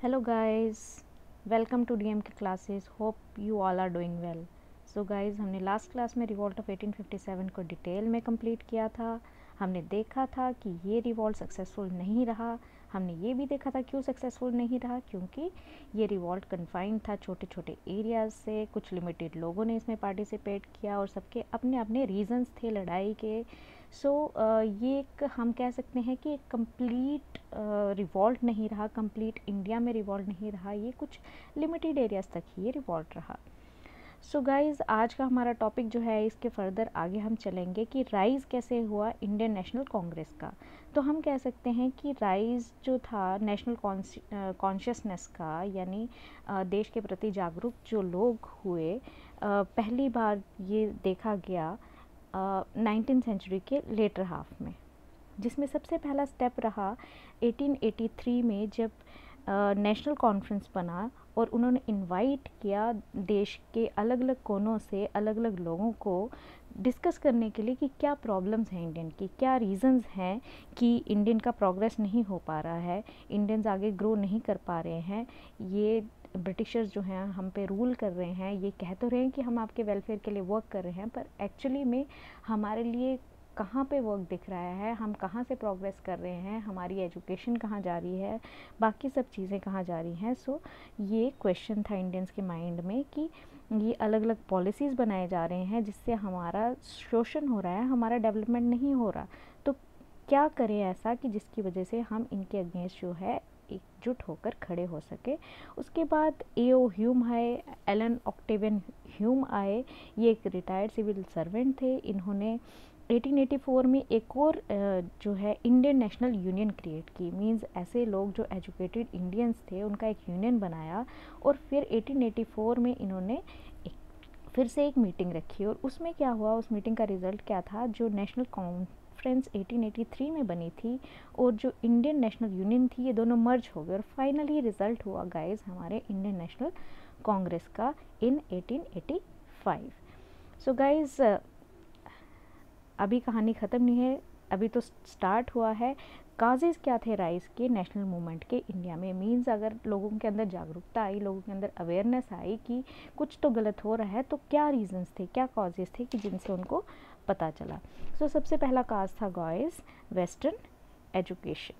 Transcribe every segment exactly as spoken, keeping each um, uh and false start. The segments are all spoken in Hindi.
Hello guys, welcome to D M K classes. Hope you all are doing well. So guys, हमने लास्ट क्लास में revolt of eighteen fifty seven को डिटेल में कंप्लीट किया था। हमने देखा था कि ये रिवॉल्ट सक्सेसफुल नहीं रहा। हमने ये भी देखा था क्यों सक्सेसफुल नहीं रहा, क्योंकि ये रिवॉल्ट कन्फाइंड था छोटे छोटे एरियाज़ से। कुछ लिमिटेड लोगों ने इसमें पार्टिसिपेट किया और सबके अपने अपने रीजंस थे लड़ाई के। सो so, uh, ये एक हम कह सकते हैं कि एक कंप्लीट रिवॉल्ट नहीं रहा, कंप्लीट इंडिया में रिवॉल्ट नहीं रहा, ये कुछ लिमिटेड एरियाज़ तक ही ये रिवॉल्ट रहा। सो so गाइज़, आज का हमारा टॉपिक जो है, इसके फर्दर आगे हम चलेंगे कि राइज़ कैसे हुआ इंडियन नेशनल कांग्रेस का। तो हम कह सकते हैं कि राइज़ जो था नेशनल कॉन्शियसनेस का, यानी देश के प्रति जागरूक जो लोग हुए, पहली बार ये देखा गया नाइनटीन सेंचुरी के लेटर हाफ में, जिसमें सबसे पहला स्टेप रहा एटीन एटी थ्री में, जब नेशनल कॉन्फ्रेंस बना और उन्होंने इनवाइट किया देश के अलग अलग कोनों से अलग अलग लोगों को डिस्कस करने के लिए कि क्या प्रॉब्लम्स हैं इंडियन की, क्या रीज़न्स हैं कि इंडियन का प्रोग्रेस नहीं हो पा रहा है, इंडियंस आगे ग्रो नहीं कर पा रहे हैं, ये ब्रिटिशर्स जो हैं हम पे रूल कर रहे हैं, ये कह तो रहे हैं कि हम आपके वेलफेयर के लिए वर्क कर रहे हैं, पर एक्चुअली में हमारे लिए कहाँ पे वर्क दिख रहा है, हम कहाँ से प्रोग्रेस कर रहे हैं, हमारी एजुकेशन कहाँ जा रही है, बाकी सब चीज़ें कहाँ जा रही हैं। सो ये क्वेश्चन था इंडियंस के माइंड में कि ये अलग अलग पॉलिसीज़ बनाए जा रहे हैं जिससे हमारा शोषण हो रहा है, हमारा डेवलपमेंट नहीं हो रहा। तो क्या करें ऐसा कि जिसकी वजह से हम इनके अगेंस्ट जो है एकजुट होकर खड़े हो सके। उसके बाद ए ओ ह्यूम आए, एलन ऑक्टेवियन ह्यूम आए। ये एक रिटायर्ड सिविल सर्वेंट थे। इन्होंने एटीन एटी फोर में एक और जो है इंडियन नेशनल यूनियन क्रिएट की। मींस ऐसे लोग जो एजुकेटेड इंडियंस थे उनका एक यूनियन बनाया, और फिर एटीन एटी फोर में इन्होंने एक, फिर से एक मीटिंग रखी। और उसमें क्या हुआ, उस मीटिंग का रिज़ल्ट क्या था, जो national conference eighteen eighty three में बनी थी और जो इंडियन नेशनल यूनियन थी, ये दोनों मर्ज हो गए और फाइनली रिज़ल्ट हुआ गाइस हमारे इंडियन नेशनल कांग्रेस का in eighteen eighty five. So guys, अभी कहानी ख़त्म नहीं है, अभी तो स्टार्ट हुआ है। काजेज़ क्या थे राइज़ के नेशनल मूवमेंट के इंडिया में, मींस अगर लोगों के अंदर जागरूकता आई, लोगों के अंदर अवेयरनेस आई कि कुछ तो गलत हो रहा है, तो क्या रीजंस थे, क्या कॉजेज़ थे कि जिनसे उनको पता चला। सो so, सबसे पहला काज था guys western education.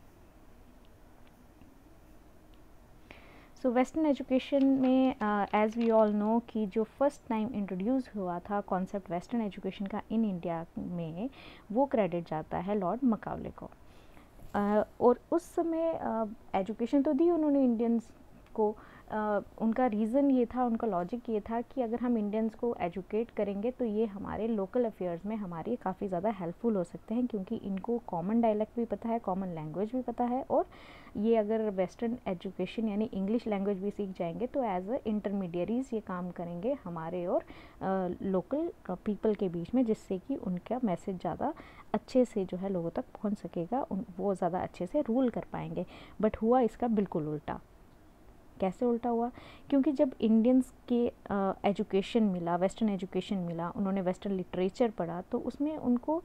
So western education में एज़ वी ऑल नो कि जो फर्स्ट टाइम इंट्रोड्यूस हुआ था कॉन्सेप्ट वेस्टर्न एजुकेशन का इन इंडिया में, वो क्रेडिट जाता है लॉर्ड मकाउले को। uh, और उस समय एजुकेशन uh, तो दी उन्होंने इंडियंस को। uh, उनका रीज़न ये था, उनका लॉजिक ये था कि अगर हम इंडियंस को एजुकेट करेंगे तो ये हमारे लोकल अफेयर्स में हमारी काफ़ी ज़्यादा हेल्पफुल हो सकते हैं, क्योंकि इनको कॉमन डायलेक्ट भी पता है, कॉमन लैंग्वेज भी पता है, और ये अगर वेस्टर्न एजुकेशन यानी इंग्लिश लैंग्वेज भी सीख जाएंगे तो एज अ इंटरमीडियरीज ये काम करेंगे हमारे और लोकल पीपल के बीच में, जिससे कि उनका मैसेज ज़्यादा अच्छे से जो है लोगों तक पहुंच सकेगा, उन वो ज़्यादा अच्छे से रूल कर पाएंगे। बट हुआ इसका बिल्कुल उल्टा। कैसे उल्टा हुआ? क्योंकि जब इंडियंस के एजुकेशन मिला, वेस्टर्न एजुकेशन मिला, उन्होंने वेस्टर्न लिटरेचर पढ़ा, तो उसमें उनको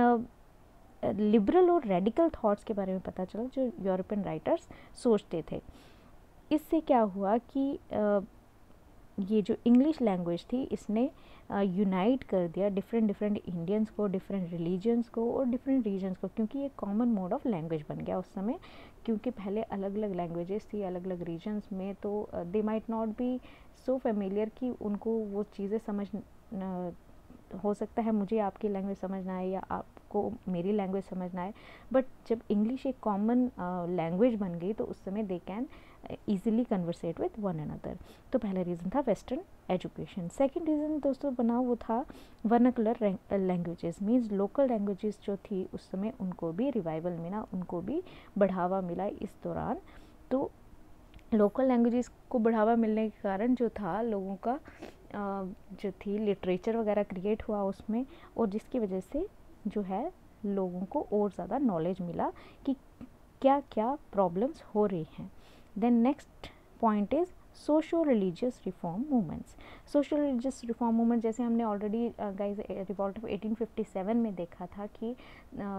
लिबरल और रेडिकल थॉट्स के बारे में पता चला जो यूरोपियन राइटर्स सोचते थे। इससे क्या हुआ कि आ, ये जो इंग्लिश लैंग्वेज थी इसने यूनाइट कर दिया डिफरेंट डिफरेंट इंडियंस को, डिफरेंट रिलीजन्स को और डिफरेंट रीजन्स को, क्योंकि ये कॉमन मोड ऑफ लैंग्वेज बन गया उस समय। क्योंकि पहले अलग अलग लैंग्वेजेस थी अलग अलग रीजन्स में, तो they might not be so familiar कि उनको वो चीज़ें समझ न, हो सकता है मुझे आपकी लैंग्वेज समझना है या आपको मेरी लैंग्वेज समझना है, बट जब इंग्लिश एक कॉमन लैंग्वेज बन गई तो उस समय they can easily conversate with one another. तो पहला रीज़न था वेस्टर्न एजुकेशन। सेकंड रीज़न दोस्तों बना वो था vernacular languages. Means local languages जो थी उस समय उनको भी रिवाइवल मिला, उनको भी बढ़ावा मिला इस दौरान। तो लोकल लैंग्वेजेस को बढ़ावा मिलने के कारण जो था लोगों का जो थी लिटरेचर वगैरह क्रिएट हुआ उसमें, और जिसकी वजह से जो है लोगों को और ज़्यादा नॉलेज मिला कि क्या क्या प्रॉब्लम्स हो रही हैं। Then next point is socio religious reform movements. Socio religious reform movement जैसे हमने already guys revolt of eighteen fifty seven में देखा था कि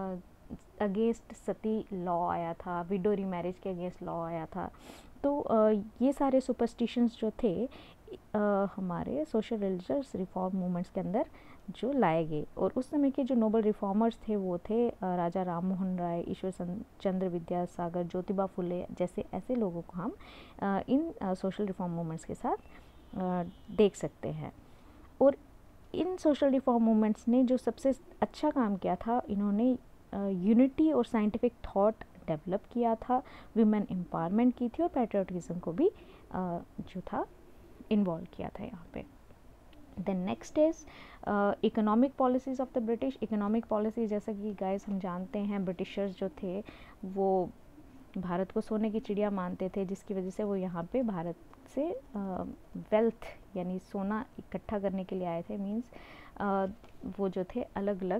अगेंस्ट सती लॉ आया था, विडो रीमैरिज के अगेंस्ट लॉ आया था। तो आ, ये सारे सुपरस्टिशंस जो थे आ, हमारे सोशल रिलीजियस रिफॉर्म मूवमेंट्स के अंदर जो लाए गए। और उस समय के जो नोबल रिफॉर्मर्स थे वो थे आ, राजा राम मोहन राय, ईश्वर चंद्र विद्यासागर, ज्योतिबा फुले जैसे ऐसे लोगों को हम आ, इन सोशल रिफॉर्म मूवमेंट्स के साथ आ, देख सकते हैं। और इन सोशल रिफॉर्म मूवमेंट्स ने जो सबसे अच्छा काम किया था, इन्होंने यूनिटी और साइंटिफिक थॉट डेवलप किया था, विमेन एम्पावरमेंट की थी और पैट्रियोटिज्म को भी uh, जो था इन्वॉल्व किया था यहाँ पे। Then next is economic policies of the British. Economic policy जैसा कि गाइस हम जानते हैं, ब्रिटिशर्स जो थे वो भारत को सोने की चिड़िया मानते थे, जिसकी वजह से वो यहाँ पे भारत से वेल्थ uh, यानी सोना इकट्ठा करने के लिए आए थे। मीन्स uh, वो जो थे अलग अलग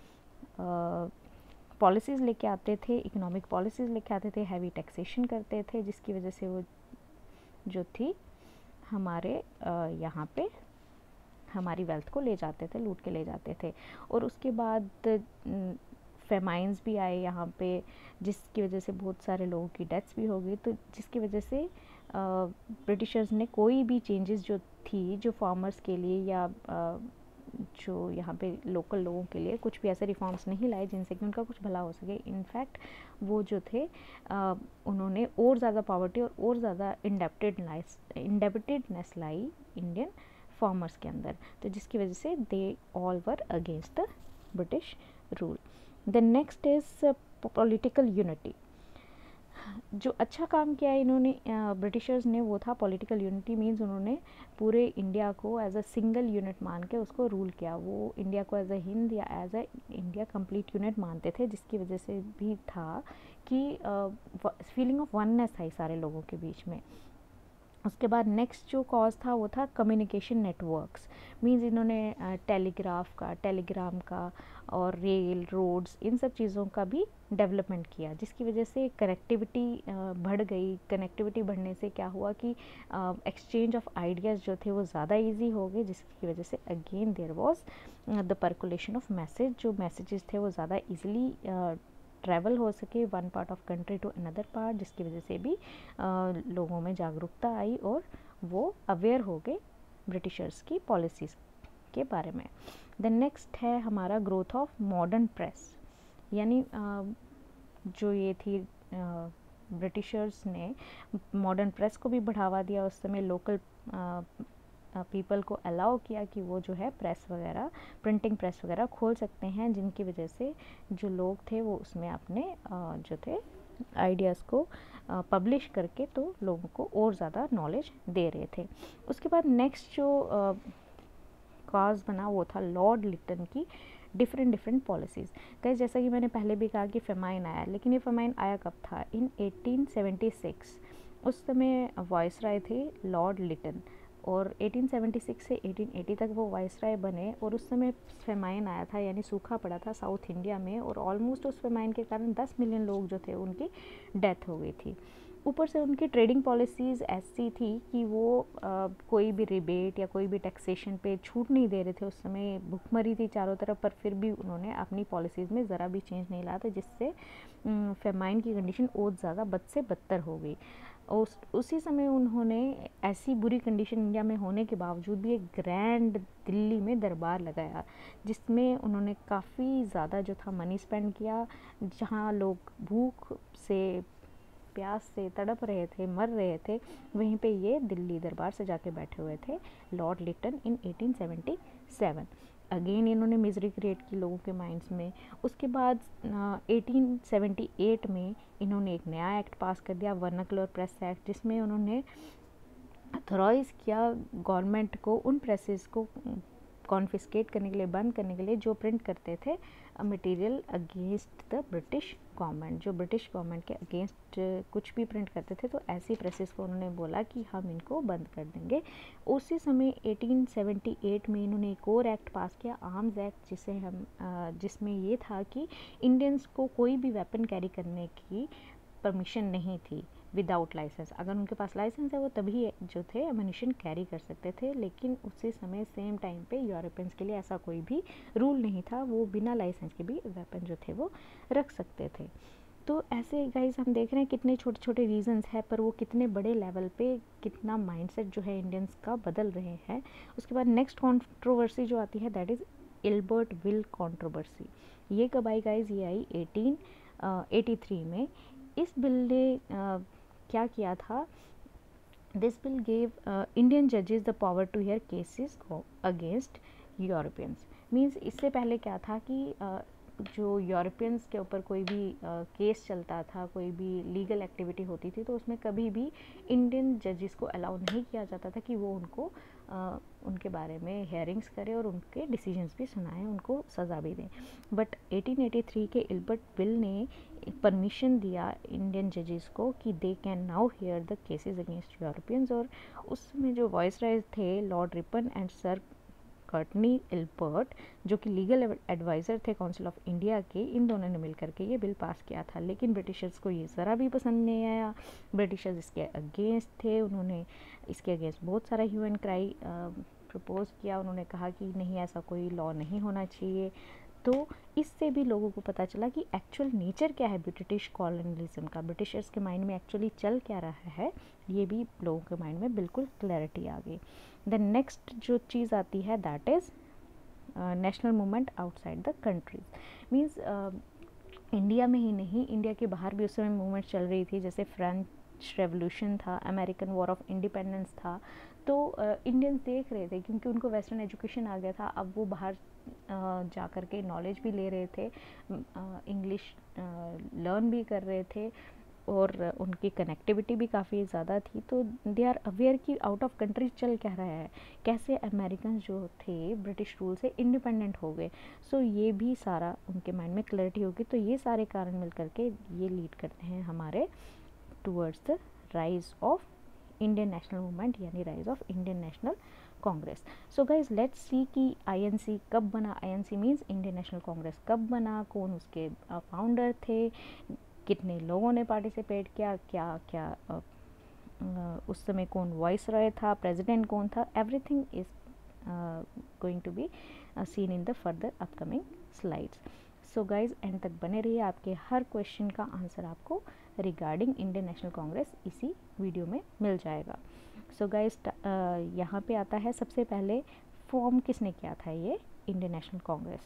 पॉलिसीज़ uh, लेके आते थे, इकोनॉमिक पॉलिसीज़ लेके आते थे, हैवी टैक्सेशन करते थे, जिसकी वजह से वो जो थी हमारे uh, यहाँ पे हमारी वेल्थ को ले जाते थे, लूट के ले जाते थे। और उसके बाद फेमाइंस भी आए यहाँ पे, जिसकी वजह से बहुत सारे लोगों की डेथ्स भी हो गई। तो जिसकी वजह से ब्रिटिशर्स ने कोई भी चेंजेस जो थी, जो फार्मर्स के लिए या आ, जो यहाँ पे लोकल लोगों के लिए कुछ भी ऐसे रिफॉर्म्स नहीं लाए जिनसे कि उनका कुछ भला हो सके। इनफैक्ट वो जो थे आ, उन्होंने और ज़्यादा पॉवर्टी और और ज़्यादा इंडेप्टेडनेस इंडेप्टेडनेस लाई इंडियन फार्मर्स के अंदर। तो जिसकी वजह से they all were against the British rule. The next is political unity. जो अच्छा काम किया इन्होंने ब्रिटिशर्स ने वो था पॉलिटिकल यूनिटी। मींस उन्होंने पूरे इंडिया को एज अ सिंगल यूनिट मान के उसको रूल किया। वो इंडिया को एज अ हिंद या as a India complete unit मानते थे, जिसकी वजह से भी था कि फीलिंग ऑफ वननेस था सारे लोगों के बीच में। उसके बाद नेक्स्ट जो कॉज था वो था कम्युनिकेशन नेटवर्क्स। मींस इन्होंने टेलीग्राफ का, टेलीग्राम का और रेल, रोड्स, इन सब चीज़ों का भी डेवलपमेंट किया, जिसकी वजह से कनेक्टिविटी बढ़ गई। कनेक्टिविटी बढ़ने से क्या हुआ कि एक्सचेंज ऑफ आइडियाज़ जो थे वो ज़्यादा इजी हो गए, जिसकी वजह से again there was the percolation of message. जो मैसेजेस थे वो ज़्यादा इजीली ट्रैवल हो सके one part of country to another part, जिसकी वजह से भी आ, लोगों में जागरूकता आई और वो अवेयर हो गए ब्रिटिशर्स की पॉलिसीज़ के बारे में। द नेक्स्ट है हमारा ग्रोथ ऑफ मॉडर्न प्रेस। यानी आ, जो ये थी ब्रिटिशर्स ने मॉडर्न प्रेस को भी बढ़ावा दिया। उस समय लोकल पीपल को अलाउ किया कि वो जो है प्रेस वगैरह, प्रिंटिंग प्रेस वगैरह खोल सकते हैं, जिनकी वजह से जो लोग थे वो उसमें अपने जो थे आइडियाज़ को पब्लिश करके तो लोगों को और ज़्यादा नॉलेज दे रहे थे। उसके बाद नेक्स्ट जो कॉज बना वो था लॉर्ड लिटन की डिफरेंट डिफरेंट पॉलिसीज़। गाइस जैसा कि मैंने पहले भी कहा कि फेमाइन आया, लेकिन ये फेमाइन आया कब था? In eighteen seventy six. उस समय वाइसराय थे लॉर्ड लिटन और एटीन सेवेंटी सिक्स से एटीन एटी तक वो वाइसराय बने। और उस समय फेमाइन आया था, यानी सूखा पड़ा था साउथ इंडिया में, और ऑलमोस्ट उस फेमाइन के कारण दस मिलियन लोग जो थे उनकी डेथ हो गई थी। ऊपर से उनकी ट्रेडिंग पॉलिसीज़ ऐसी थी कि वो आ, कोई भी रिबेट या कोई भी टैक्सेशन पे छूट नहीं दे रहे थे। उस समय भुखमरी थी चारों तरफ, पर फिर भी उन्होंने अपनी पॉलिसीज़ में ज़रा भी चेंज नहीं लाया था, जिससे फेमाइन की कंडीशन और ज़्यादा बद से बदतर हो गई। उस उसी समय उन्होंने ऐसी बुरी कंडीशन इंडिया में होने के बावजूद भी एक ग्रैंड दिल्ली में दरबार लगाया, जिसमें उन्होंने काफ़ी ज़्यादा जो था मनी स्पेंड किया। जहाँ लोग भूख से, प्यास से तड़प रहे थे, मर रहे थे, वहीं पे ये दिल्ली दरबार से जाके बैठे हुए थे Lord Lytton in eighteen seventy seven. Again इन्होंने मिजरी क्रिएट की लोगों के माइंड्स में। उसके बाद एटीन सेवेंटी एट में इन्होंने एक नया एक्ट पास कर दिया, वर्नाकुलर प्रेस एक्ट, जिसमें उन्होंने अथॉराइज़ किया गवर्नमेंट को उन प्रेसेस को कॉन्फिस्केट करने के लिए, बंद करने के लिए, जो प्रिंट करते थे material against the British government. जो ब्रिटिश गवर्नमेंट के अगेंस्ट कुछ भी प्रिंट करते थे तो ऐसी प्रेसेस को उन्होंने बोला कि हम इनको बंद कर देंगे। उसी समय एटीन सेवेंटी एट में इन्होंने एक और एक्ट पास किया, आर्म्स एक्ट, जिसे हम जिसमें ये था कि इंडियंस को कोई भी वेपन कैरी करने की परमिशन नहीं थी। Without licence. अगर उनके पास लाइसेंस है वो तभी जो थे एमिनिशन कैरी कर सकते थे, लेकिन उसी समय सेम टाइम पे यूरोपियंस के लिए ऐसा कोई भी रूल नहीं था, वो बिना लाइसेंस के भी वेपन जो थे वो रख सकते थे। तो ऐसे गाइज हम देख रहे हैं कितने छोटे छोटे रीजंस है, पर वो कितने बड़े लेवल पे कितना माइंडसेट जो है इंडियंस का बदल रहे हैं। उसके बाद नेक्स्ट कंट्रोवर्सी जो आती है that is Ilbert bill controversy. ये कब आई गाइज? ये आई एटीन एटी थ्री में। इस बिल ने uh, क्या किया था? दिस बिल गेव इंडियन जजेस the power to hear cases against Europeans. Means इससे पहले क्या था कि uh, जो यूरोपियंस के ऊपर कोई भी केस uh, चलता था, कोई भी लीगल एक्टिविटी होती थी, तो उसमें कभी भी इंडियन जजेस को अलाउ नहीं किया जाता था कि वो उनको uh, उनके बारे में हेयरिंग्स करें और उनके डिसीजंस भी सुनाएं, उनको सज़ा भी दें। बट एटीन एटी थ्री के इल्बर्ट बिल ने परमिशन दिया इंडियन जजेस को कि they can now hear the cases against Europeans. और उस समय जो वॉइस राइज थे lord Ripon and sir Courtenay Ilbert, जो कि लीगल एडवाइज़र थे काउंसिल ऑफ इंडिया के, इन दोनों ने मिलकर के ये बिल पास किया था। लेकिन ब्रिटिशर्स को ये ज़रा भी पसंद नहीं आया। ब्रिटिशर्स इसके अगेंस्ट थे, उन्होंने इसके अगेंस्ट बहुत सारा ह्यू एंड क्राई प्रपोज किया। उन्होंने कहा कि नहीं, ऐसा कोई लॉ नहीं होना चाहिए। तो इससे भी लोगों को पता चला कि एक्चुअल नेचर क्या है ब्रिटिश कॉलोनियलिज्म का, ब्रिटिशर्स के माइंड में एक्चुअली चल क्या रहा है, ये भी लोगों के माइंड में बिल्कुल क्लैरिटी आ गई। देन नेक्स्ट जो चीज़ आती है that is national movement outside the countries. Means India में ही नहीं, इंडिया के बाहर भी उस समय मूवमेंट चल रही थी, जैसे फ्रेंच रेवोल्यूशन था, अमेरिकन वॉर ऑफ इंडिपेंडेंस था। तो इंडियंस uh, देख रहे थे, क्योंकि उनको वेस्टर्न एजुकेशन आ गया था, अब वो बाहर uh, जा कर के नॉलेज भी ले रहे थे, इंग्लिश लर्न भी कर रहे थे, और उनकी कनेक्टिविटी भी काफ़ी ज़्यादा थी। तो दे आर अवेयर कि आउट ऑफ कंट्री चल क्या रहा है, कैसे अमेरिकन जो थे ब्रिटिश रूल से इंडिपेंडेंट हो गए। सो so, ये भी सारा उनके माइंड में क्लैरिटी होगी। तो ये सारे कारण मिल करके ये लीड करते हैं हमारे towards the rise of Indian national movement, यानी rise of Indian national Congress. So guys let's see कि आईएनसी कब बना। INC means Indian national Congress कब बना, कौन उसके फाउंडर थे, कितने लोगों ने पार्टिसिपेट किया, क्या क्या आ, आ, उस समय कौन वॉइस रॉय था, प्रेसिडेंट कौन था, everything is going to be seen in the further upcoming slides. So guys end तक बने रहिए, आपके हर क्वेश्चन का आंसर आपको रिगार्डिंग इंडियन नेशनल कांग्रेस इसी वीडियो में मिल जाएगा। सो गाइज यहाँ पे आता है सबसे पहले फॉर्म किसने किया था ये Indian national Congress.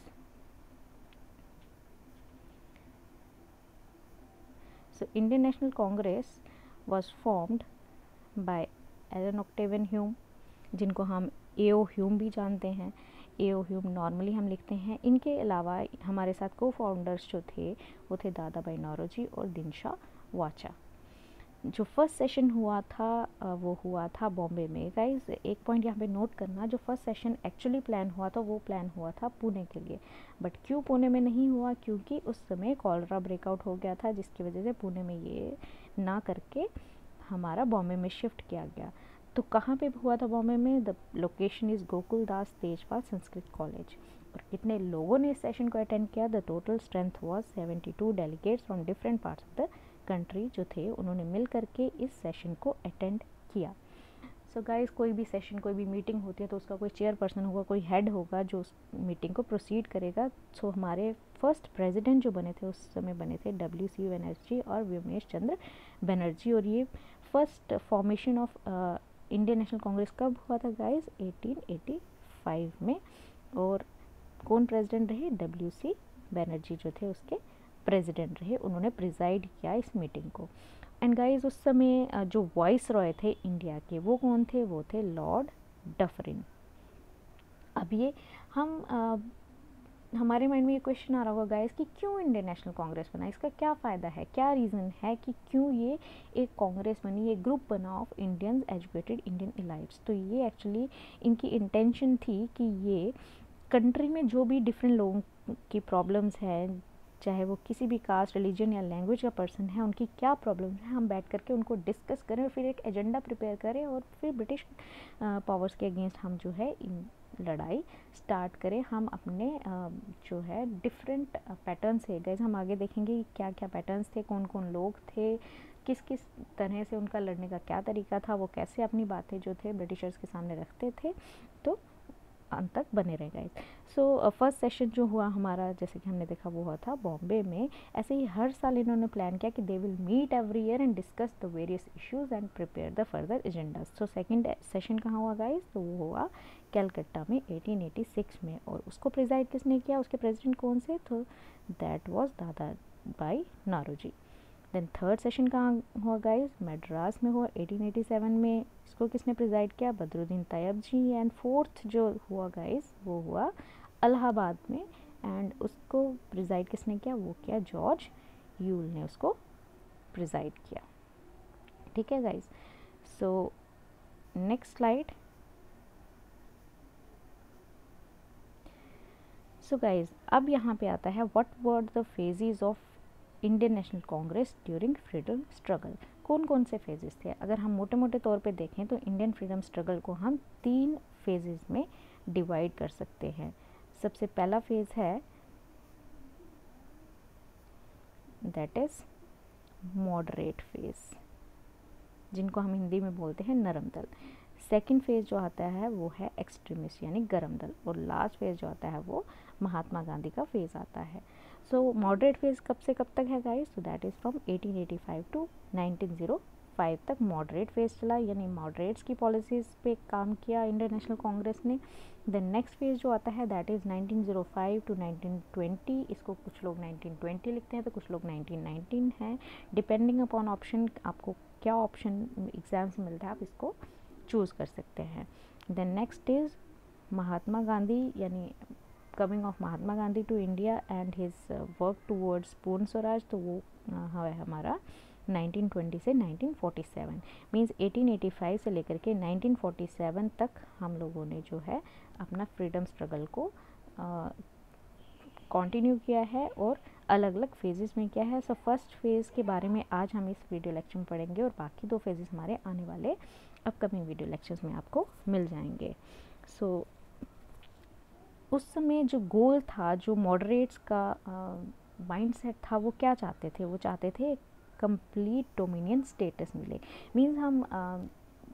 So Indian National Congress was formed by Allan Octavian Hume, जिनको हम ए ओ ह्यूम भी जानते हैं। ए ओ ह्यूम नॉर्मली हम लिखते हैं। इनके अलावा हमारे साथ को फाउंडर्स जो थे वो थे दादा भाई नौरोजी और दिनशा वाचा। जो फर्स्ट सेशन हुआ था वो हुआ था बॉम्बे में। गाइस एक पॉइंट यहाँ पे नोट करना, जो फर्स्ट सेशन एक्चुअली प्लान हुआ था वो प्लान हुआ था पुणे के लिए, बट क्यों पुणे में नहीं हुआ, क्योंकि उस समय कॉलरा ब्रेकआउट हो गया था, जिसकी वजह से पुणे में ये ना करके हमारा बॉम्बे में शिफ्ट किया गया। तो कहाँ पे हुआ था बॉम्बे में? The location is Gokul Das Tejpal Sanskrit college. और कितने लोगों ने इस सेशन को अटेंड किया? The total strength was seventy two delegates from different parts of the country जो थे, उन्होंने मिल करके इस सेशन को अटेंड किया। सो so गाइस, कोई भी सेशन, कोई भी मीटिंग होती है तो उसका कोई चेयरपर्सन होगा, कोई हेड होगा जो उस मीटिंग को प्रोसीड करेगा। सो so, हमारे फर्स्ट प्रेसिडेंट जो बने थे उस समय बने थे डब्ल्यू सी बनर्जी और व्योमेश चंद्र बनर्जी। और ये first formation of Indian national Congress कब हुआ था गाइस? एटीन एटी फाइव में। और कौन प्रेसिडेंट रहे? डब्ल्यू सी बनर्जी जो थे उसके प्रेसिडेंट रहे, उन्होंने प्रिजाइड किया इस मीटिंग को। एंड गाइस उस समय जो वॉइस रॉय थे इंडिया के वो कौन थे? वो थे लॉर्ड डफरिन। अब ये हम आ, हमारे माइंड में ये क्वेश्चन आ रहा होगा गाइस कि क्यों इंडियन नेशनल कांग्रेस बना, इसका क्या फ़ायदा है, क्या रीज़न है कि क्यों ये एक कांग्रेस बनी, ये ग्रुप बना of Indians educated Indian elites. तो ये एक्चुअली इनकी इंटेंशन थी कि ये कंट्री में जो भी डिफरेंट लोगों की प्रॉब्लम्स हैं, चाहे वो किसी भी कास्ट, रिलीजन या लैंग्वेज का पर्सन है, उनकी क्या प्रॉब्लम है, हम बैठ करके उनको डिस्कस करें और फिर एक एजेंडा प्रिपेयर करें और फिर ब्रिटिश पावर्स के अगेंस्ट हम जो है लड़ाई स्टार्ट करें। हम अपने जो है डिफरेंट पैटर्न से, गाइस हम आगे देखेंगे क्या क्या पैटर्न्स थे, कौन कौन लोग थे, किस किस तरह से उनका लड़ने का क्या तरीका था, वो कैसे अपनी बातें जो थे ब्रिटिशर्स के सामने रखते थे, तो अंत तक बने रह गए। सो फर्स्ट सेशन जो हुआ हमारा, जैसे कि हमने देखा, वो हुआ था बॉम्बे में। ऐसे ही हर साल इन्होंने प्लान किया कि they will meet every year and discuss the various issues and prepare the further agendas. So second session कहाँ हुआ गाइस, तो वो हुआ कैलकट्टा में एटीन एटी सिक्स में। और उसको प्रिजाइड किसने किया, उसके प्रेसिडेंट कौन से, तो दैट वाज दादा भाई नारोजी। देन थर्ड सेशन कहाँ हुआ गाइस, मद्रास में हुआ एटीन एटी सेवन में। इसको किसने प्रिजाइड किया, Badruddin Tyabji. And fourth जो हुआ गाइस, वो हुआ इलाहाबाद में, एंड उसको प्रिजाइड किसने किया, वो किया जॉर्ज यूल ने उसको प्रिजाइड किया। ठीक है guys. So next slide. So guys अब यहाँ पे आता है what were the phases of Indian national Congress during freedom struggle. कौन कौन से फेजेस थे, अगर हम मोटे मोटे तौर पे देखें तो इंडियन फ्रीडम स्ट्रगल को हम तीन फेजेस में डिवाइड कर सकते हैं। सबसे पहला फेज है दैट इज मॉडरेट फेज, जिनको हम हिंदी में बोलते हैं नरम दल। सेकेंड फेज जो आता है वो है एक्सट्रीमिस्ट यानी गरम दल। और लास्ट फेज जो आता है वो महात्मा गांधी का फेज आता है। सो मॉडरेट फेज कब से कब तक है गाइस, तो that is from eighteen eighty five to nineteen O five तक मॉडरेट फेज चला, यानी मॉडरेट्स की पॉलिसीज़ पे काम किया इंडियन नेशनल कांग्रेस ने। देन नेक्स्ट फेज जो आता है that is nineteen O five to nineteen twenty. इसको कुछ लोग नाइनटीन ट्वेंटी लिखते हैं तो कुछ लोग नाइनटीन नाइनटीन है, डिपेंडिंग अपॉन ऑप्शन, आपको क्या ऑप्शन एग्जाम्स मिलता है आप इसको चूज़ कर सकते हैं। Then next is Mahatma Gandhi, यानी coming of Mahatma Gandhi to India and his work towards Purna Swaraj, तो वो है हमारा नाइनटीन ट्वेंटी से nineteen forty seven. Means eighteen eighty five से लेकर के नाइनटीन फोर्टी सेवन तक हम लोगों ने जो है अपना फ्रीडम स्ट्रगल को कंटिन्यू uh, किया है और अलग अलग फेजेस में किया है। सो फर्स्ट फेज़ के बारे में आज हम इस वीडियो लेक्चर में पढ़ेंगे और बाकी दो फेजेस हमारे आने वाले अपकमिंग वीडियो लेक्चर्स में आपको मिल जाएंगे। सो so, उस समय जो गोल था, जो मॉडरेट्स का माइंडसेट uh, था, वो क्या चाहते थे, वो चाहते थे कंप्लीट डोमिनियन स्टेटस मिले। मीन्स हम uh,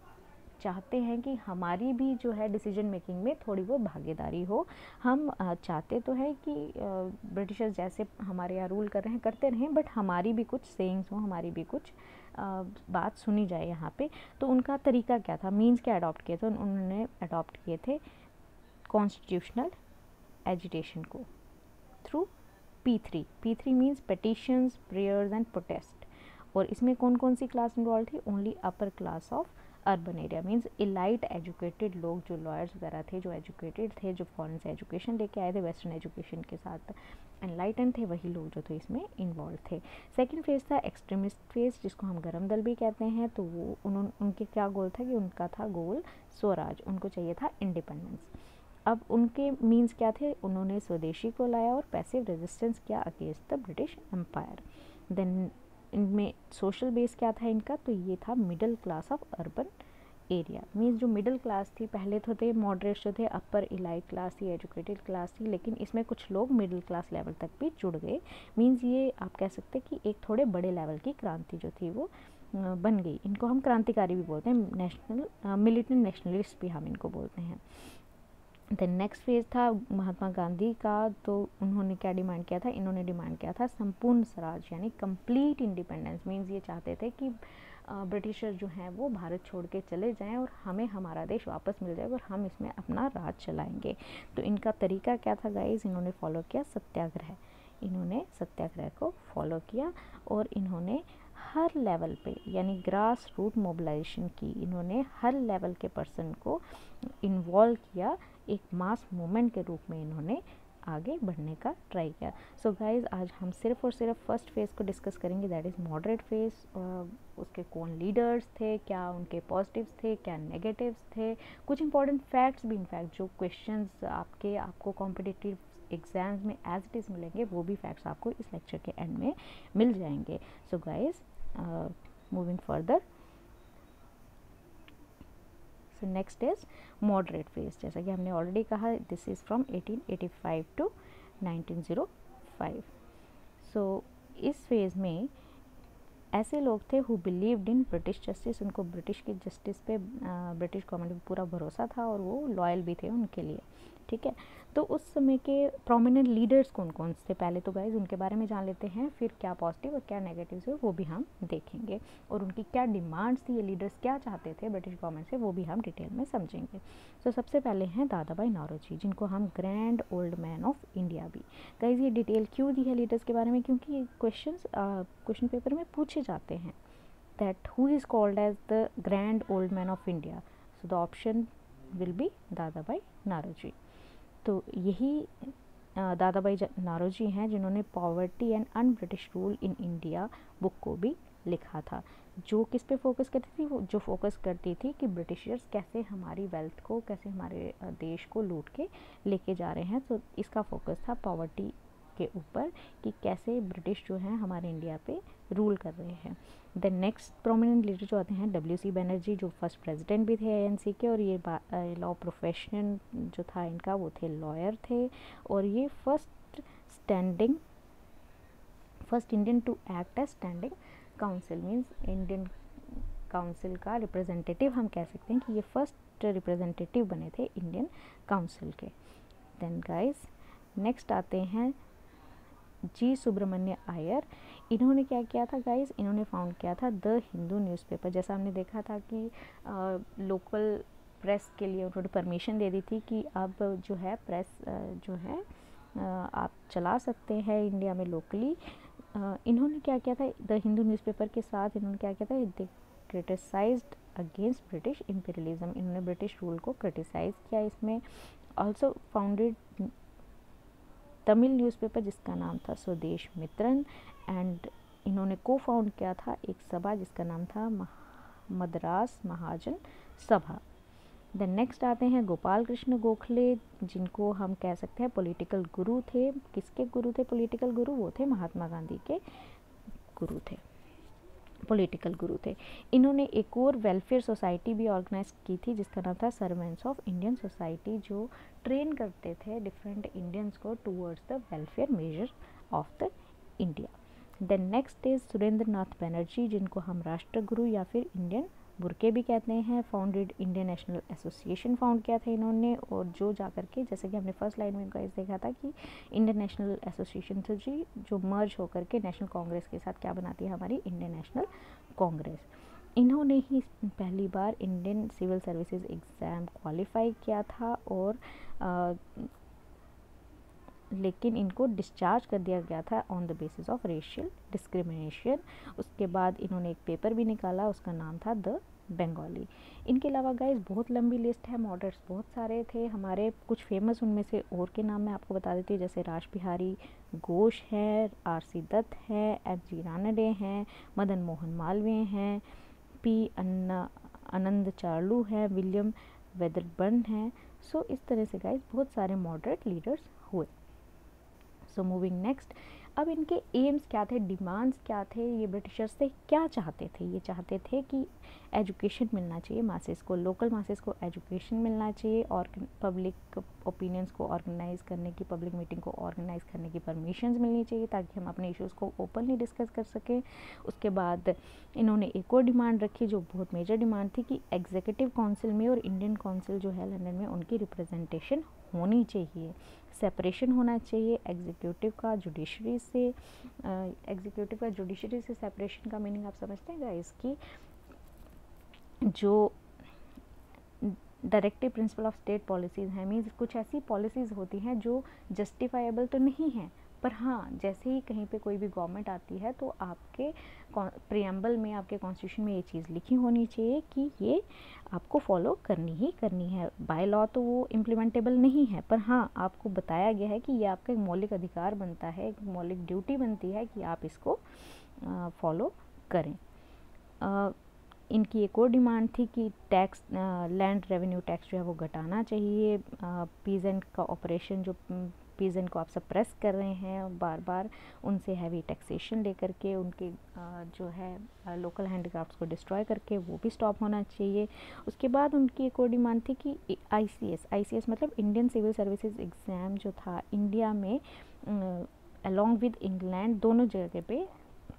चाहते हैं कि हमारी भी जो है डिसीजन मेकिंग में थोड़ी वो भागीदारी हो। हम uh, चाहते तो है कि ब्रिटिशर्स uh, जैसे हमारे यहाँ रूल कर रहे हैं करते रहें, बट हमारी भी कुछ सेइंग्स हो, हमारी भी कुछ uh, बात सुनी जाए यहाँ पे। तो उनका तरीका क्या था, मीन्स क्या अडॉप्ट किए थे, उन्होंने अडॉप्ट किए थे कॉन्स्टिट्यूशनल एजिटेशन को through P three. P three means petitions, prayers and protest. और इसमें कौन कौन सी क्लास इन्वॉल्व थी, only upper class of urban area. Means elite educated लोग, जो लॉयर्स वगैरह थे, जो एजुकेटेड थे, जो फॉरेन से एजुकेशन लेके आए थे, वेस्टर्न एजुकेशन के साथ एनलाइटन थे, वही लोग जो थे इसमें इन्वॉल्व थे। सेकंड फेज था एक्सट्रीमिस्ट फेज, जिसको हम गरम दल भी कहते हैं। तो वो उन्होंने, उनके क्या गोल था कि उनका था गोल स्वराज, उनको चाहिए था इंडिपेंडेंस। अब उनके मीन्स क्या थे, उन्होंने स्वदेशी को लाया और पैसिव रेजिस्टेंस किया against the British empire. Then इनमें सोशल बेस क्या था इनका, तो ये था middle class of urban area. Means जो मिडिल क्लास थी, पहले तो थे मॉडरेट्स जो थे अपर इलाइट क्लास थी, एजुकेटेड क्लास थी, लेकिन इसमें कुछ लोग मिडिल क्लास लेवल तक भी जुड़ गए। मीन्स ये आप कह सकते हैं कि एक थोड़े बड़े लेवल की क्रांति जो थी वो बन गई। इनको हम क्रांतिकारी भी बोलते हैं, नेशनल मिलिटेंट नेशनलिस्ट भी हम इनको बोलते हैं। देन नेक्स्ट फेज था महात्मा गांधी का, तो उन्होंने क्या डिमांड किया था, इन्होंने डिमांड किया था संपूर्ण स्वराज यानी कंप्लीट इंडिपेंडेंस। मीन्स ये चाहते थे कि ब्रिटिशर जो हैं वो भारत छोड़ के चले जाएं और हमें हमारा देश वापस मिल जाए और हम इसमें अपना राज चलाएंगे। तो इनका तरीका क्या था गाइस, इन्होंने फॉलो किया सत्याग्रह। इन्होंने सत्याग्रह को फॉलो किया और इन्होंने हर लेवल पे यानी ग्रास रूट मोबिलाइजेशन की, इन्होंने हर लेवल के पर्सन को इन्वॉल्व किया, एक मास मूवमेंट के रूप में इन्होंने आगे बढ़ने का ट्राई किया। सो so गाइज आज हम सिर्फ और सिर्फ फर्स्ट फेज़ को डिस्कस करेंगे, दैट इज़ मॉडरेट फेज़। उसके कौन लीडर्स थे, क्या उनके पॉजिटिव्स थे, क्या नेगेटिव्स थे, कुछ इंपॉर्टेंट फैक्ट्स भी, इनफैक्ट जो क्वेश्चंस आपके आपको कॉम्पिटिटिव एग्जाम्स में एज इट इज़ मिलेंगे, वो भी फैक्ट्स आपको इस लेक्चर के एंड में मिल जाएंगे। So guys moving further, so next is moderate phase. जैसा कि हमने ऑलरेडी कहा, this is from eighteen eighty five to nineteen O five. So इस फेज़ में ऐसे लोग थे who believed in British justice, उनको ब्रिटिश की जस्टिस पे, ब्रिटिश गवर्नमेंट पे पूरा भरोसा था और वो लॉयल भी थे उनके लिए, ठीक है। तो उस समय के प्रोमिनेंट लीडर्स कौन कौन थे, पहले तो गाइज उनके बारे में जान लेते हैं, फिर क्या पॉजिटिव और क्या नेगेटिव है वो भी हम देखेंगे, और उनकी क्या डिमांड्स थी, ये लीडर्स क्या चाहते थे ब्रिटिश गवर्नमेंट से, वो भी हम डिटेल में समझेंगे। तो सबसे पहले हैं दादा भाई नौरोजी, जिनको हम grand old man of India भी। गाइज ये डिटेल क्यों दी है लीडर्स के बारे में, क्योंकि क्वेश्चन क्वेश्चन पेपर में पूछे जाते हैं, that who is called as the grand old man of India, so the option will be Dadabhai Naoroji. तो यही दादा भाई नौरोजी हैं जिन्होंने poverty and un British rule in India book को भी लिखा था, जो किस पे फोकस करती थी, वो जो फोकस करती थी कि ब्रिटिशर्स कैसे हमारी वेल्थ को, कैसे हमारे देश को लूट के लेके जा रहे हैं। तो इसका फोकस था पॉवर्टी के ऊपर कि कैसे ब्रिटिश जो हैं हमारे इंडिया पे रूल कर रहे हैं। द नेक्स्ट प्रोमिनेंट लीडर जो आते हैं डब्ल्यू सी बनर्जी, जो फर्स्ट प्रेसिडेंट भी थे ए एन सी के, और ये लॉ प्रोफेशन जो था इनका वो थे लॉयर थे, और ये first standing first Indian to act as standing council, means Indian council का रिप्रेजेंटेटिव हम कह सकते हैं कि ये फर्स्ट रिप्रेजेंटेटिव बने थे इंडियन काउंसिल के। देन गाइस नेक्स्ट आते हैं जी सुब्रमण्य अय्यर। इन्होंने क्या किया था गाइस, इन्होंने फाउंड किया था द हिंदू न्यूज़पेपर। जैसा हमने देखा था कि लोकल प्रेस के लिए उन्होंने परमिशन दे दी थी कि अब जो है प्रेस जो है आ, आप चला सकते हैं इंडिया में लोकली। इन्होंने क्या किया था, द हिंदू न्यूज़पेपर के साथ इन्होंने क्या किया था, they criticised against British imperialism, इन्होंने ब्रिटिश रूल को क्रिटिसाइज़ किया। इसमें ऑल्सो फाउंडेड तमिल न्यूज़पेपर जिसका नाम था स्वदेश मित्रन, एंड इन्होंने को फाउंड किया था एक सभा जिसका नाम था मद्रास महाजन सभा। देन नेक्स्ट आते हैं गोपाल कृष्ण गोखले, जिनको हम कह सकते हैं पॉलिटिकल गुरु थे। किसके गुरु थे पॉलिटिकल गुरु, वो थे महात्मा गांधी के गुरु थे, पॉलिटिकल गुरु थे। इन्होंने एक और वेलफेयर सोसाइटी भी ऑर्गेनाइज की थी जिसका नाम था सर्वेंट्स ऑफ इंडियन सोसाइटी, जो ट्रेन करते थे डिफरेंट इंडियंस को towards the welfare major of the India. Then next is Surendranath Banerjee, जिनको हम राष्ट्रगुरु या फिर इंडियन बुरके भी कहते हैं। Founded Indian national association found किया था इन्होंने, और जो जाकर के, जैसे कि हमने फर्स्ट लाइन में गाइस देखा था कि इंडियन नेशनल एसोसिएशन थी जी जो मर्ज होकर के नेशनल कांग्रेस के साथ क्या बनाती है हमारी इंडियन नेशनल कांग्रेस। इन्होंने ही पहली बार Indian civil services exam qualify किया था, और आ, लेकिन इनको डिस्चार्ज कर दिया गया था on the basis of racial discrimination. उसके बाद इन्होंने एक पेपर भी निकाला, उसका नाम था द बंगाली। इनके अलावा गाइस बहुत लंबी लिस्ट है, मॉडल्स बहुत सारे थे हमारे, कुछ फेमस उनमें से और के नाम मैं आपको बता देती हूँ, जैसे राज बिहारी घोष है, आर सी दत्त है, एच जी रानडे हैं, मदन मोहन मालवीय हैं, पी अन्ना आनंद चार्लू है, विलियम वेदरबर्न है। सो so, इस तरह से गाइस बहुत सारे मॉडरेट लीडर्स हुए। सो मूविंग नेक्स्ट, अब इनके एम्स क्या थे, डिमांड्स क्या थे, ये ब्रिटिशर्स से क्या चाहते थे। ये चाहते थे कि एजुकेशन मिलना चाहिए मासेस को, लोकल मासेस को एजुकेशन मिलना चाहिए, और पब्लिक ओपिनियंस को ऑर्गेनाइज करने की, पब्लिक मीटिंग को ऑर्गेनाइज करने की परमिशंस मिलनी चाहिए ताकि हम अपने इश्यूज़ को ओपनली डिस्कस कर सकें। उसके बाद इन्होंने एक और डिमांड रखी जो बहुत मेजर डिमांड थी कि एग्जीक्यूटिव काउंसिल में और इंडियन काउंसिल जो है लंदन में उनकी रिप्रेजेंटेशन होनी चाहिए, सेपरेशन होना चाहिए एग्जीक्यूटिव का जुडिशरी से। एग्जीक्यूटिव का जुडिशरी से सेपरेशन का मीनिंग आप समझते हैं गाइस, कि जो directive principle of state policies हैं, मीन्स कुछ ऐसी पॉलिसीज़ होती हैं जो जस्टिफाइबल तो नहीं हैं, पर हाँ जैसे ही कहीं पे कोई भी गवर्नमेंट आती है तो आपके प्रियम्बल में, आपके कॉन्स्टिट्यूशन में ये चीज़ लिखी होनी चाहिए कि ये आपको फॉलो करनी ही करनी है। बाय लॉ तो वो इम्प्लीमेंटेबल नहीं है, पर हाँ आपको बताया गया है कि ये आपका एक मौलिक अधिकार बनता है, एक मौलिक ड्यूटी बनती है कि आप इसको फॉलो करें। आ, इनकी एक और डिमांड थी कि टैक्स, लैंड रेवेन्यू टैक्स जो है वो घटाना चाहिए। पीजेंट का ऑपरेशन, जो पीजेंट को आप सप्रेस कर रहे हैं बार बार, उनसे हैवी टैक्सेशन लेकर के, उनके जो है लोकल हैंडीक्राफ्ट्स को डिस्ट्रॉय करके, वो भी स्टॉप होना चाहिए। उसके बाद उनकी एक और डिमांड थी कि आईसीएस, आईसीएस मतलब इंडियन सिविल सर्विसेज एग्ज़ाम जो था इंडिया में अलॉन्ग विद इंग्लैंड दोनों जगह पे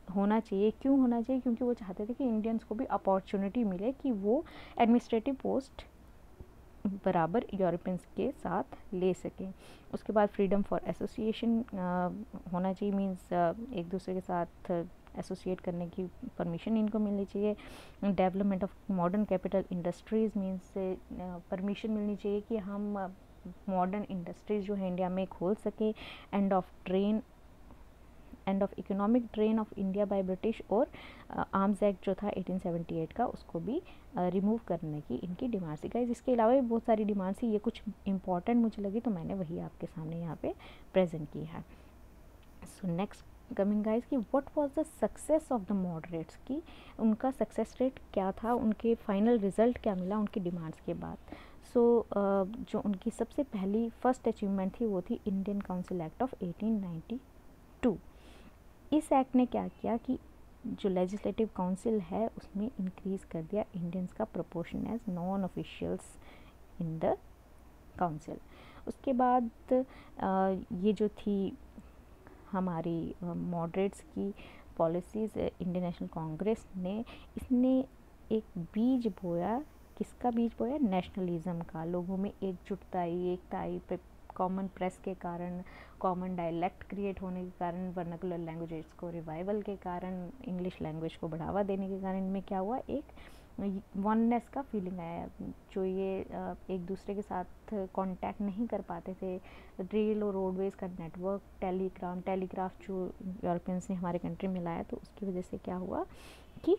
होना चाहिए। क्यों होना चाहिए? क्योंकि वो चाहते थे कि इंडियंस को भी अपॉर्चुनिटी मिले कि वो एडमिनिस्ट्रेटिव पोस्ट बराबर यूरोपियंस के साथ ले सकें। उसके बाद फ्रीडम फॉर एसोसिएशन होना चाहिए, मीन्स एक दूसरे के साथ एसोसिएट करने की परमिशन इनको मिलनी चाहिए। Development of modern capital industries, means permission मिलनी चाहिए कि हम मॉडर्न इंडस्ट्रीज़ जो है इंडिया में खोल सकें। End of train end of economic drain of India by British, और आर्म्स एक्ट जो था एटीन सेवेंटी एट का, उसको भी रिमूव uh, करने की इनकी डिमांड थी। गाइस इसके अलावा भी बहुत सारी डिमांड थी, ये कुछ इंपॉर्टेंट मुझे लगी तो मैंने वही आपके सामने यहाँ पे प्रेजेंट की है। सो नेक्स्ट कमिंग गाइस कि what was the success of the moderates, की उनका सक्सेस रेट क्या था, उनके फाइनल रिजल्ट क्या मिला उनकी डिमांड्स के बाद। सो so, uh, जो उनकी सबसे पहली फर्स्ट अचीवमेंट थी वो थी Indian council act of eighteen ninety two. इस एक्ट ने क्या किया कि जो लेजिस्लेटिव काउंसिल है उसमें इंक्रीज़ कर दिया इंडियंस का proportion as non officials in the council. उसके बाद आ, ये जो थी हमारी मॉडरेट्स की पॉलिसीज़, इंडियन नेशनल कांग्रेस ने इसने एक बीज बोया। किसका बीज बोया? नेशनलिज्म का। लोगों में एकजुटता आई, एकता आई, कॉमन प्रेस के कारण, कॉमन डायलेक्ट क्रिएट होने के कारण, वर्नाकुलर लैंग्वेजेस को रिवाइवल के कारण, इंग्लिश लैंग्वेज को बढ़ावा देने के कारण इनमें क्या हुआ, एक वननेस का फीलिंग आया। जो ये एक दूसरे के साथ कांटेक्ट नहीं कर पाते थे, रेल और रोडवेज़ का नेटवर्क, टेलीग्राम टेलीग्राफ जो यूरोपियंस ने हमारे कंट्री में लाया, तो उसकी वजह से क्या हुआ कि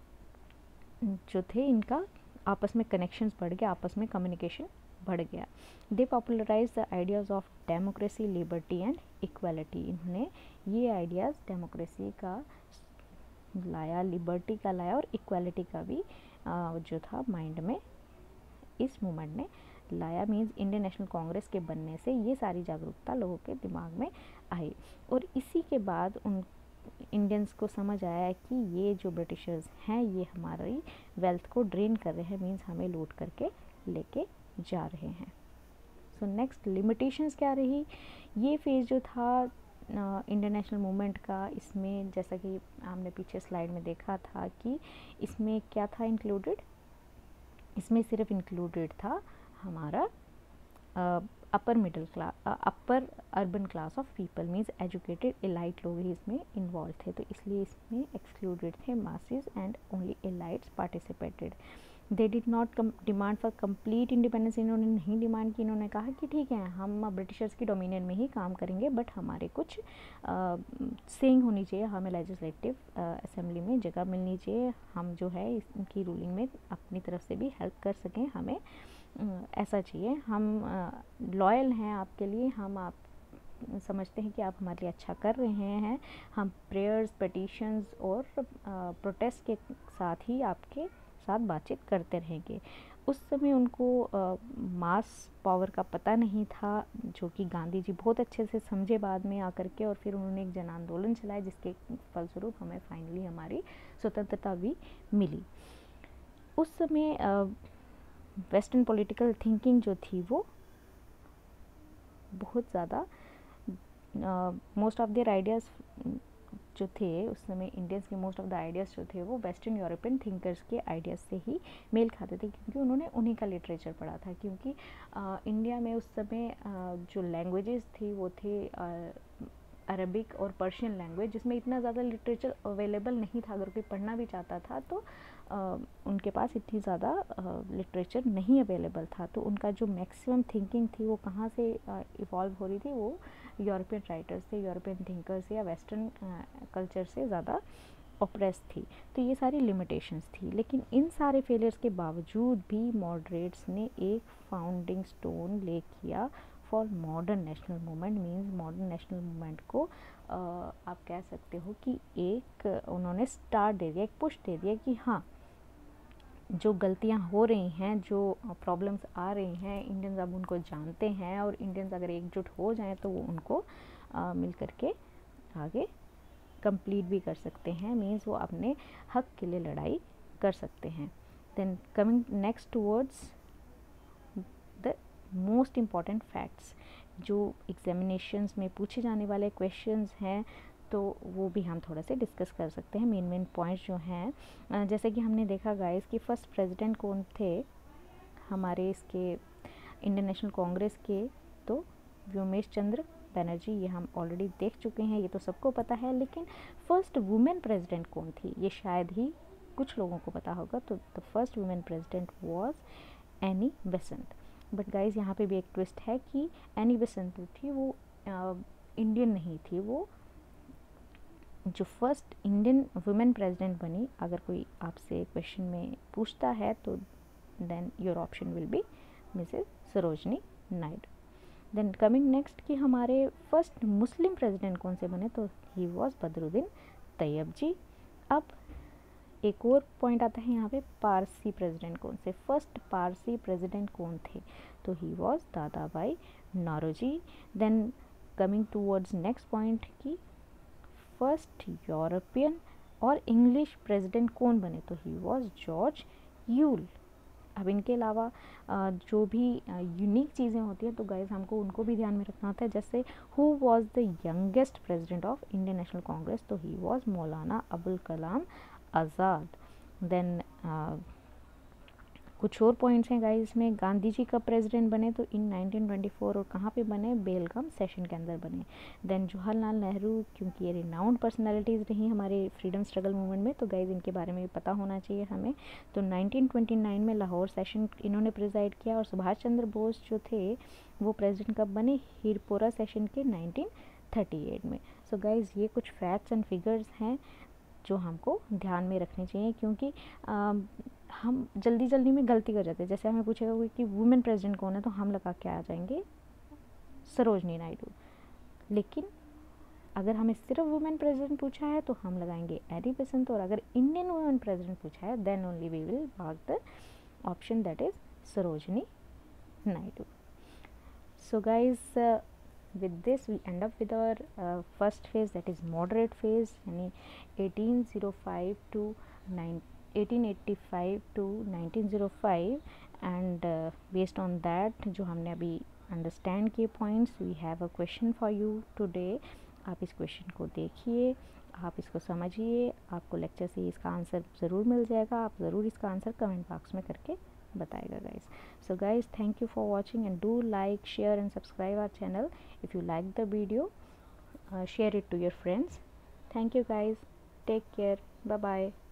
जो थे इनका आपस में कनेक्शंस बढ़ गया, आपस में कम्युनिकेशन बढ़ गया। They popularise the ideas of democracy, liberty and equality. इन्होंने ये आइडियाज़ डेमोक्रेसी का लाया, लिबर्टी का लाया और इक्वालिटी का भी आ, जो था माइंड में इस मूवमेंट ने लाया। मीन्स इंडियन नेशनल कांग्रेस के बनने से ये सारी जागरूकता लोगों के दिमाग में आई, और इसी के बाद उन इंडियंस को समझ आया कि ये जो ब्रिटिशर्स हैं ये हमारी वेल्थ को ड्रेन कर रहे हैं, मीन्स हमें लूट करके लेके जा रहे हैं। सो नेक्स्ट लिमिटेशंस क्या रही? ये फेज़ जो था इंडियन नेशनल मूवमेंट का, इसमें जैसा कि हमने पीछे स्लाइड में देखा था कि इसमें क्या था इंक्लूडेड, इसमें सिर्फ इंक्लूडेड था हमारा upper middle class, upper urban class of people, means educated elite लोग ही इसमें इन्वॉल्व थे, तो इसलिए इसमें एक्सक्लूडेड थे masses and only elites participated. They did not demand for complete independence, इन्होंने नहीं डिमांड की। इन्होंने कहा कि ठीक है हम ब्रिटिशर्स की डोमिनियन में ही काम करेंगे, बट हमारे कुछ सेइंग होनी चाहिए, हमें लेजिस्लेटिव असेंबली में जगह मिलनी चाहिए, हम जो है इनकी रूलिंग में अपनी तरफ से भी हेल्प कर सकें, हमें ऐसा चाहिए। हम लॉयल हैं आपके लिए, हम आप समझते हैं कि आप हमारे लिए अच्छा कर रहे हैं, हम प्रेयर्स, पिटीशंस और प्रोटेस्ट के साथ ही आपके साथ बातचीत करते रहेंगे। उस समय उनको मास पावर का पता नहीं था, जो कि गांधी जी बहुत अच्छे से समझे बाद में आकर के, और फिर उन्होंने एक जन आंदोलन चलाया जिसके फलस्वरूप हमें फाइनली हमारी स्वतंत्रता भी मिली। उस समय वेस्टर्न पॉलिटिकल थिंकिंग जो थी वो बहुत ज़्यादा, मोस्ट ऑफ देयर आइडियाज़ जो थे उस समय इंडियंस के मोस्ट ऑफ द आइडियाज़ जो थे वो वेस्टर्न यूरोपियन थिंकर्स के आइडियाज़ से ही मेल खाते थे, क्योंकि उन्होंने उन्हीं का लिटरेचर पढ़ा था। क्योंकि आ, इंडिया में उस समय आ, जो लैंग्वेजेस थी वो थे अरबिक और पर्शियन लैंग्वेज, जिसमें इतना ज़्यादा लिटरेचर अवेलेबल नहीं था। अगर कोई पढ़ना भी चाहता था तो आ, उनके पास इतनी ज़्यादा लिटरेचर नहीं अवेलेबल था, तो उनका जो मैक्सिमम थिंकिंग थी वो कहाँ से इवॉल्व हो रही थी, वो यूरोपियन राइटर्स से, यूरोपियन थिंकर्स या वेस्टर्न कल्चर से ज़्यादा ऑप्रेस थी। तो ये सारी लिमिटेशंस थी, लेकिन इन सारे फेलियर्स के बावजूद भी मॉडरेट्स ने एक फाउंडिंग स्टोन ले किया for modern national movement. Means modern national movement को आ, आप कह सकते हो कि एक उन्होंने स्टार्ट दे दिया, एक पुश दे दिया कि हाँ जो गलतियां हो रही हैं, जो प्रॉब्लम्स आ रही हैं, इंडियंस अब उनको जानते हैं, और इंडियंस अगर एकजुट हो जाएं तो वो उनको आ, मिल करके आगे कंप्लीट भी कर सकते हैं। मीन्स वो अपने हक के लिए लड़ाई कर सकते हैं। Then coming next towards the most important facts, जो एग्जामिनेशंस में पूछे जाने वाले क्वेश्चंस हैं, तो वो भी हम थोड़ा से डिस्कस कर सकते हैं, मेन मेन पॉइंट्स जो हैं। जैसे कि हमने देखा गाइस कि फर्स्ट प्रेसिडेंट कौन थे हमारे इसके इंडियन नेशनल कांग्रेस के, तो व्योमेश चंद्र बनर्जी, ये हम ऑलरेडी देख चुके हैं, ये तो सबको पता है। लेकिन फर्स्ट वुमेन प्रेसिडेंट कौन थी, ये शायद ही कुछ लोगों को पता होगा। तो the first women president was Annie Besant. But guys यहाँ पे भी एक ट्विस्ट है कि एनी बेसेंट जो थी वो इंडियन नहीं थी, वो जो फर्स्ट इंडियन वुमेन प्रेसिडेंट बनी, अगर कोई आपसे क्वेश्चन में पूछता है तो then your option will be Mrs Sarojini Naidu. Then coming next कि हमारे फर्स्ट मुस्लिम प्रेसिडेंट कौन से बने, तो he was Badruddin Tyabji. अब एक और पॉइंट आता है यहाँ पे, पारसी प्रेसिडेंट कौन से, फर्स्ट पारसी प्रेसिडेंट कौन थे, तो he was Dadabhai Naoroji. Then coming towards next point कि फर्स्ट यूरोपियन और इंग्लिश प्रेसिडेंट कौन बने, तो ही वाज जॉर्ज यूल। अब इनके अलावा जो भी यूनिक चीज़ें होती हैं तो गाइज हमको उनको भी ध्यान में रखना होता है। जैसे who was the youngest president of Indian national Congress, तो he was Maulana Abul Kalam Azad. Then कुछ और पॉइंट्स हैं गाइस इसमें, गांधी जी कब प्रेसिडेंट बने, तो इन नाइनटीन ट्वेंटी फोर, और कहाँ पे बने, बेलगाम सेशन के अंदर बने। देन जवाहरलाल नेहरू, क्योंकि ये रिनाउंड पर्सनालिटीज़ रही हमारे फ्रीडम स्ट्रगल मूवमेंट में, तो गाइज इनके बारे में भी पता होना चाहिए हमें। तो नाइनटीन ट्वेंटी नाइन में लाहौर सेशन इन्होंने प्रिजाइड किया, और सुभाष चंद्र बोस जो थे वो प्रेसिडेंट कब बने, हीरपोरा सेशन के नाइनटीन थर्टी एट में। सो गाइज ये कुछ फैक्ट्स एंड फिगर्स हैं जो हमको ध्यान में रखने चाहिए, क्योंकि आ, हम जल्दी जल्दी में गलती कर जाते हैं। जैसे हमें पूछेगा कोई कि वुमेन प्रेसिडेंट कौन है, तो हम लगा के आ जाएंगे सरोजनी नायडू। लेकिन अगर हमें सिर्फ वुमेन प्रेसिडेंट पूछा है तो हम लगाएंगे एनी बेसेंट, और अगर इंडियन वुमेन प्रेसिडेंट पूछा है then only we will mark the option that is Sarojini Naidu. So guys with this we end up with our uh, first phase, that is moderate phase, यानी eighteen oh five to eighteen eighty-five to nineteen oh five, and uh, based on that जो हमने अभी अंडरस्टैंड किए points, we have a question for you today. आप इस क्वेश्चन को देखिए, आप इसको समझिए, आपको लेक्चर से इसका आंसर ज़रूर मिल जाएगा। आप ज़रूर इसका आंसर कमेंट बॉक्स में करके बताएगा guys. So guys thank you for watching, and do like, share and subscribe our channel if you like the video. Uh, share it to your friends. Thank you guys, take care, bye bye.